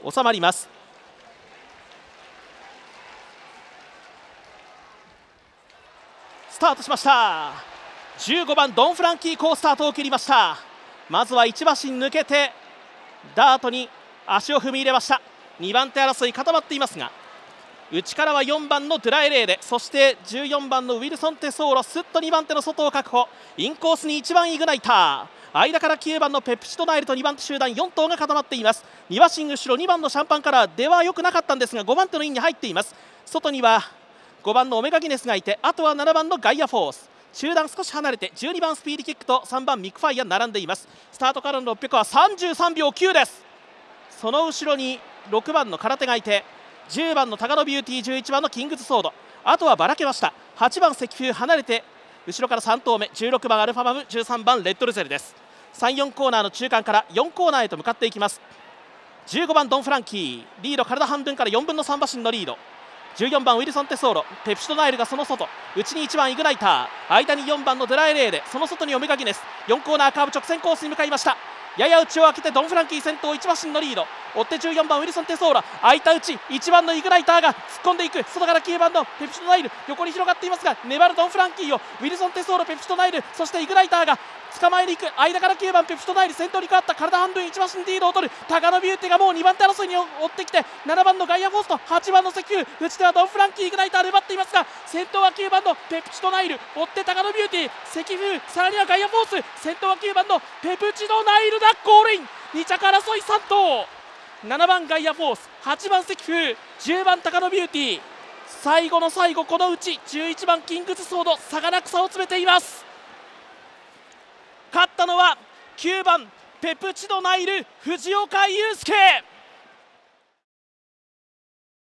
収まります。スタートしました。15番ドン・フランキー好スタートを切りました。まずは1馬身抜けてダートに足を踏み入れました。2番手争い固まっていますが、内からは4番のドゥラエレーデ、そして14番のウィルソン・テソーロ、すっと2番手の外を確保。インコースに1番イグナイター、間から9番のペプチドナイルと2番手集団4頭が固まっています。2馬身後ろ2番のシャンパンカラーでは良くなかったんですが、5番手のインに入っています。外には5番のオメガギネスがいて、あとは7番のガイアフォース、中段少し離れて12番スピーディキックと3番ミックファイア並んでいます。スタートからの600は33秒9です。その後ろに6番の空手がいて、10番のタガノビューティー、11番のキングズソード、あとはばらけました。8番石風離れて後ろから3頭目、16番アルファマム、13番レッドルゼルです。3、4コーナーの中間から4コーナーへと向かっていきます。15番ドン・フランキーリード、体半分から4分の3馬身のリード。14番ウィルソン・テソーロ、ペプシドナイルがその外、内に1番イグナイター、間に4番のドラエレーで、その外にオメガギネス。4コーナーカーブ直線コースに向かいました。やや内を開けてドン・フランキー先頭、1馬身のリード。追って14番ウィルソン・テソーラ、空いた内、1番のイグナイターが突っ込んでいく。外から9番のペプシドナイル、横に広がっていますが、粘るドン・フランキーをウィルソン・テソーラ、ペプシドナイル、そしてイグナイターが捕まえに行く。間から9番ペプシドナイル、先頭に変わった。体半分1馬身リードを取るタガノビューティがもう2番手争いに追ってきて、7番のガイアフォースと8番の石油、内ではドン・フランキー、イグナイターで奪っていますが、先頭は9番のペプチドナイル、追ってタガノビューティー、石油、さらにはガイアフォース、先頭は9番のペプチドナイルだ。ゴールイン、2着争い3頭、7番ガイアフォース、8番石風、10番タカノビューティー、最後の最後、このうち11番キングズソード、差がなく差を詰めています。勝ったのは9番ペプチドナイル、藤岡祐介。